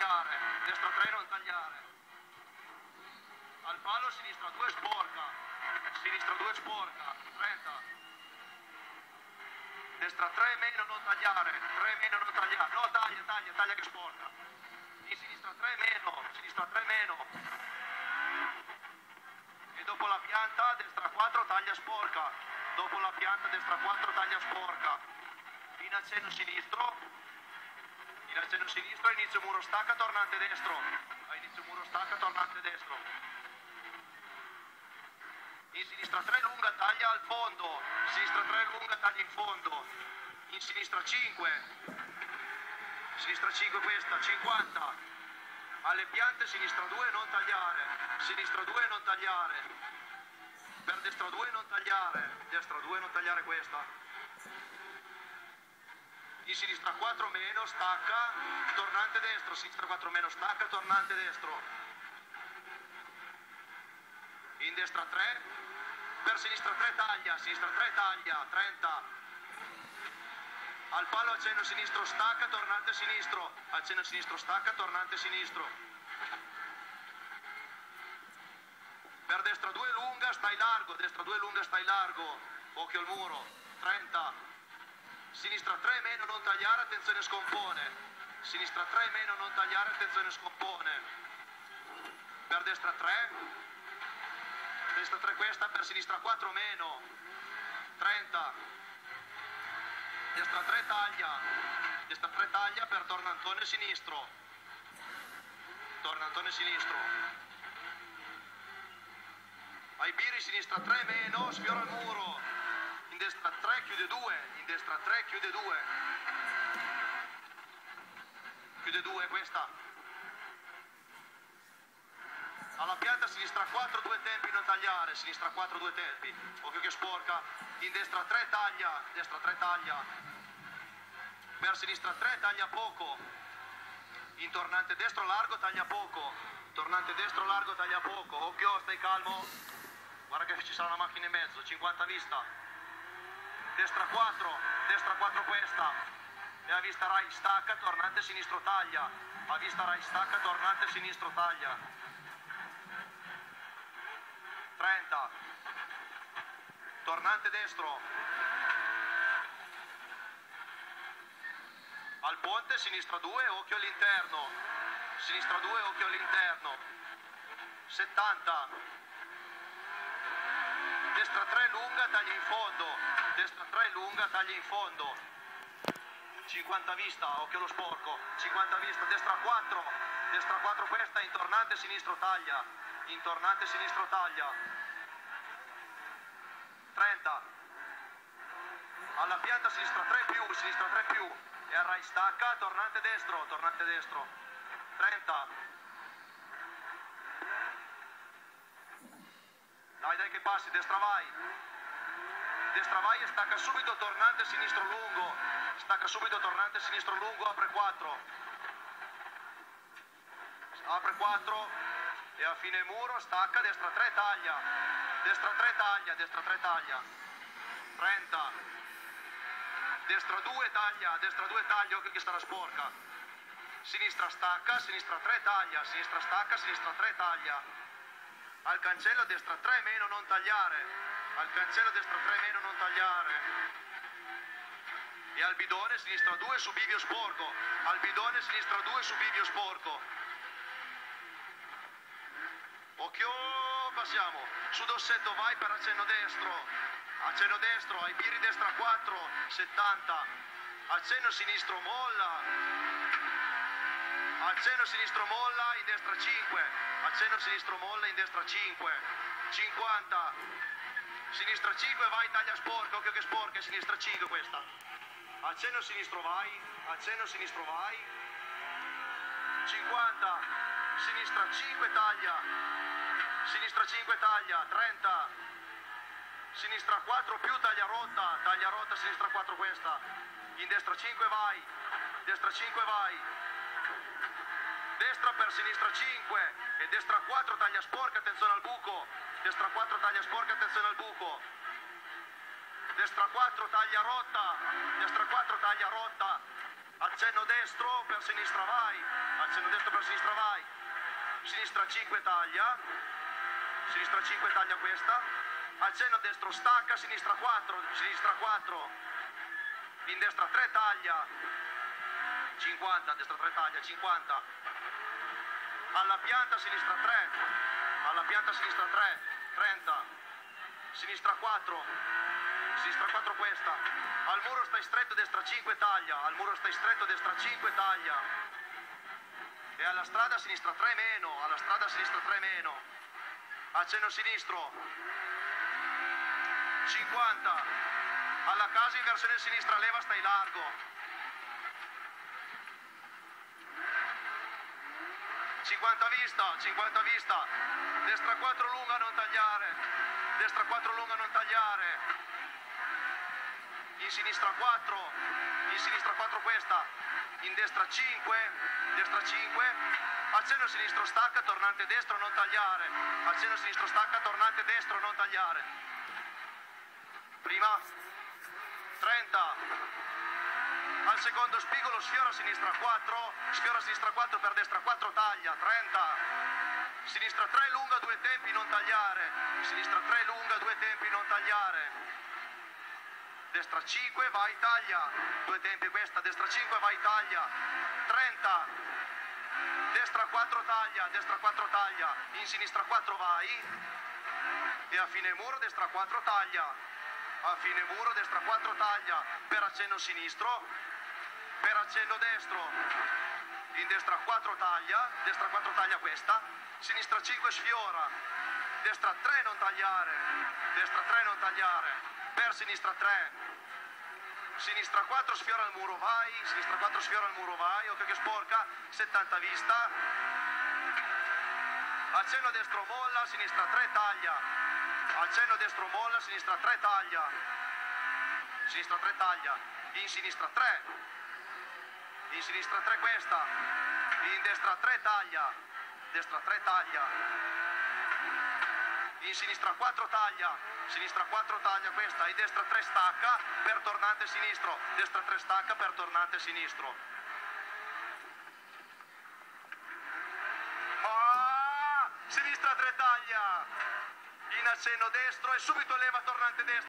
tagliare, destra 3 non tagliare. Al palo sinistra 2 sporca, sinistra 2 sporca, 30. Destra 3 meno non tagliare, 3 meno non tagliare, no taglia che sporca. In sinistra 3 meno. E dopo la pianta destra 4 taglia sporca, dopo la pianta destra 4 taglia sporca. In accenno sinistro, inizio muro stacca, tornante destro, a inizio muro stacca, tornante destro. In sinistra 3 lunga taglia al fondo, sinistra 3 lunga taglia in fondo, in sinistra 5 questa, 50, alle piante sinistra 2 non tagliare, sinistra 2 non tagliare, per destra 2 non tagliare, destra 2 non tagliare questa, in sinistra 4 meno, stacca, tornante destro, sinistra 4 meno, stacca, tornante destro, in destra 3, per sinistra 3 taglia, 30, al palo accenno sinistro stacca, tornante sinistro, accenno sinistro stacca, tornante sinistro, per destra 2 lunga, stai largo, destra 2 lunga, stai largo, occhio al muro, 30, sinistra 3 meno non tagliare, attenzione scompone, sinistra 3 meno non tagliare, attenzione scompone, per destra 3 questa, per sinistra 4 meno, 30, destra 3 taglia per tornantone sinistro, ai biri sinistra 3 meno, sfiora il muro, in destra 3 chiude 2, questa, alla pianta sinistra 4 2 tempi non tagliare, sinistra 4 2 tempi, occhio che sporca, in destra 3 taglia, per sinistra 3 taglia poco, in tornante destro largo taglia poco, occhio, stai calmo, guarda che ci sarà una macchina in mezzo, 50 vista, destra 4 questa, e a vista Rai stacca, tornante sinistro taglia, 30, tornante destro, al ponte sinistra 2 occhio all'interno, 70, destra 3 lunga taglia in fondo, 50 vista, occhio allo sporco, 50 vista, destra 4 questa, in tornante sinistro taglia, 30, alla pianta sinistra 3 più, e al Rai stacca, tornante destro, 30, dai che passi, destra vai e stacca subito, tornante sinistro lungo, apre 4, e a fine muro stacca, destra 3 taglia, 30, destra 2 taglia, occhio che sta la sporca, sinistra stacca, sinistra 3 taglia, al cancello destra 3 meno non tagliare, e al bidone sinistra 2 su bivio sporco, occhio, passiamo, su dossetto vai per accenno destro, ai biri destra 4, 70, accenno sinistro molla, in destra 5, 50, sinistra 5 vai, taglia sporca, occhio che sporca, sinistra 5 questa, accenno sinistro vai, 50, sinistra 5 taglia, 30, sinistra 4 più taglia rotta, sinistra 4 questa, in destra 5 vai, destra per sinistra 5 e destra 4 taglia sporca, attenzione al buco, destra 4 taglia rotta, accenno destro per sinistra vai, accenno destro per sinistra vai, sinistra 5 taglia, sinistra 5 taglia questa, accenno destro stacca, sinistra 4, in destra 3 taglia, 50, destra 3 taglia, 50, alla pianta sinistra 3, alla pianta sinistra 3, 30, sinistra 4 questa, al muro stai stretto, destra 5 taglia, al muro stai stretto, destra 5 taglia, e alla strada sinistra 3 meno, alla strada sinistra 3 meno, accenno sinistro, 50, alla casa in versione sinistra leva, stai largo, 50 vista, destra 4 lunga non tagliare, destra 4 lunga non tagliare, in sinistra 4 questa, in destra 5, accenno sinistro stacca, tornante destro non tagliare, accenno sinistro stacca, tornante destro non tagliare, prima, 30, al secondo spigolo sfiora sinistra 4 per destra 4 taglia, 30, sinistra 3 lunga 2 tempi non tagliare, sinistra 3 lunga 2 tempi non tagliare, destra 5 vai taglia, 2 tempi questa, destra 5 vai taglia, 30, destra 4 taglia, in sinistra 4 vai, e a fine muro destra 4 taglia, a fine muro destra 4 taglia, per accenno sinistro, per accenno destro, in destra 4 taglia questa, sinistra 5 sfiora, destra 3 non tagliare, per sinistra 3, sinistra 4 sfiora il muro vai, occhio che sporca, 70 vista, accenno destro molla, sinistra 3 taglia, accenno destro molla, sinistra 3 taglia, in sinistra 3 questa, in destra 3 taglia, in sinistra 4 taglia questa, in destra 3 stacca per tornante sinistro, destra 3 stacca per tornante sinistro, sinistra 3 taglia, in accenno destro e subito leva tornante destro.